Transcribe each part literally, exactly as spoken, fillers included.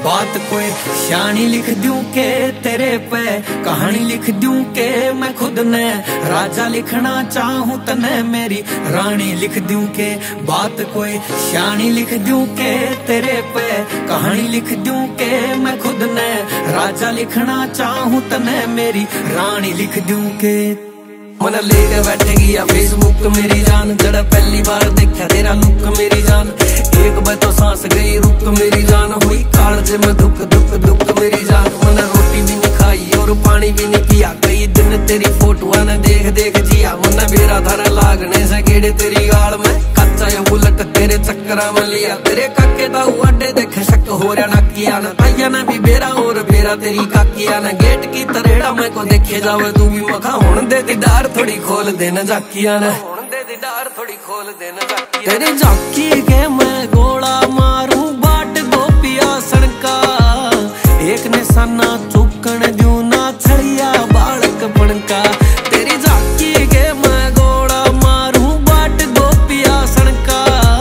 बात कोई शानी लिख दूं के तेरे पे, कहानी लिख दूं के मैं खुद ने राजा लिखना चाहूं तने मेरी रानी लिख दूं के। बात कोई शानी लिख दूं के तेरे पे, कहानी लिख दूं के मैं खुद ने राजा लिखना चाहूं तने मेरी रानी लिख दूं के। मन लेके बैठेगी या फेसबुक मेरी जान, जड़ा पहली बार देखा तेरा लुक मेरी जान। एक बार तो सांस गई रुक मेरी जान, हुई कालजे में दुख दुख दुख मेरी जान। मन रोटी भी नहीं खाई और पानी भी नहीं पिया, कई दिन तेरी फोटो ने देख देख जिया। मन बेरा धरा लागने से गेड़े तेरी गाल में, कच्चा या बुलेट तेरे चक्करा में लिया। तेरे काके दा अड्डे देखे शक हो रहा ना किया ना, तैया ने भी बेरा और बेरा तेरी काकिया ना। गेट की तरेड़ा मैं को देखे जावे तू भी मखा, होने दे दीदार थोड़ी खोल देना जाकिया ना, दे दीदार थोड़ी खोल देना जाकिया। तेरे जाकी के मैं गोला मारूं बाट गोपिया सड़का, एक निशाना चुकन दूं ना छड़िया बालक बनका। तेरी जाकी के मैं गोला मारूं बाट गोपिया सड़का,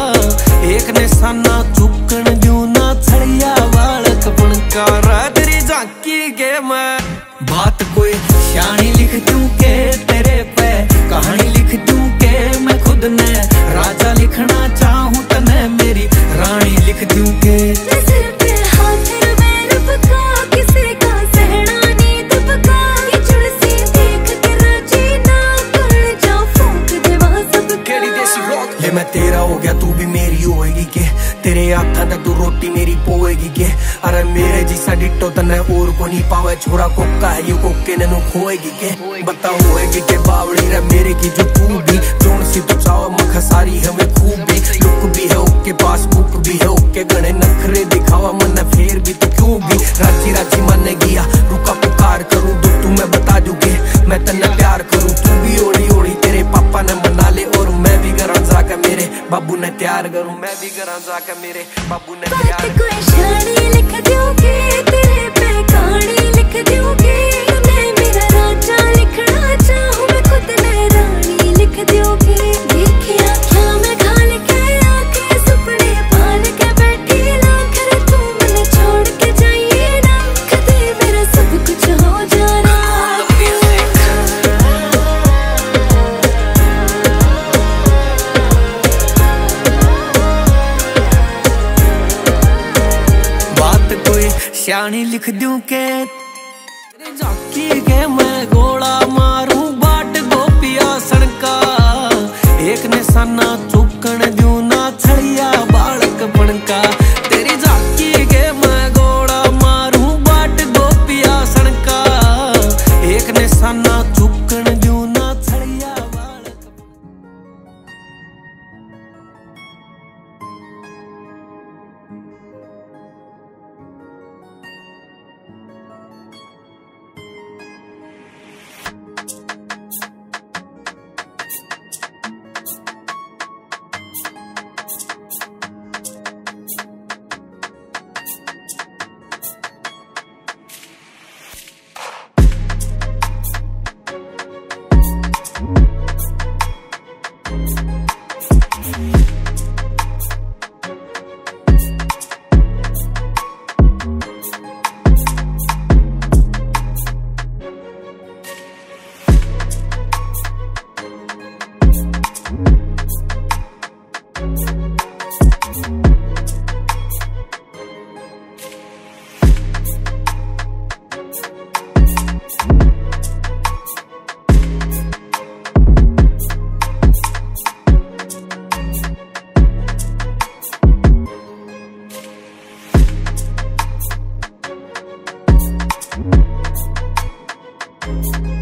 एक निशाना चुकन दूं ना छड़िया बालक बनका। तेरी जाकी के मैं बात कोई शानी लिख दूं के तेरे पे, कहानी लिख दूं के मैं खुद ने राजा लिखना चाहूं तने मेरी रानी लिख दूं के। सिर पे हाथ में रबका, किसी का सहना नी दबका। ये चुड़सी देख के राजी ना कर जा, फूंक देवा सब केड़ी देसी रॉक। ले मैं तेरा हो गया तू भी मेरी होएगी के, तेरे हाथा तक तू रोटी मेरी पोएगी के। अरे मेरे जिसा डिट्टो तने और को नहीं पावे, छोरा कोका है यू कोके ने नु खोएगी के। बता होएगी के बावड़ी रे मेरे की जो तू भी, जोन सी तो चाव मख सारी हमें खूबी। लुक भी है ओके पासबुक भी है ओके, गणे नखरे दिखावा मन फेर भी तो क्यों भी। राजी राजी मन गया रुका पुकार करूं दो तू मैं बता दूंगे, मैं तन्ने प्यार करूं। तू भी ओली ओली तेरे पापा ने मना ले, और मैं भी घर जाकर मेरे बाबू ने तैयार करूं। मैं भी घर जाकर मेरे बाबू ने तैयार। बात कोई शानी लिख दूंगी तेरे पे, कहानी लिख दूंगी तने मेरा राजा लिखना चाहूं मैं खुद ने रानी लिख दूंगी। देखी आँखियाँ में घाल के आके सपने पाल के बैठी लाख रे, तू मैंने छोड़ के जाइए ना कदे मेरा सब कुछ हो जाना। शानी लिख दूं के तेरे जाकी के मैं गोला मारूं बाट गोपिया सड़का, एक निशाना चुकन दूं ना छड़िया बालक बनका। तेरी जाकी के मैं गोला मारूं बाट गोपिया सड़का, एक निशाना चुकन दूं ना छड़िया बालक। We'll be right back.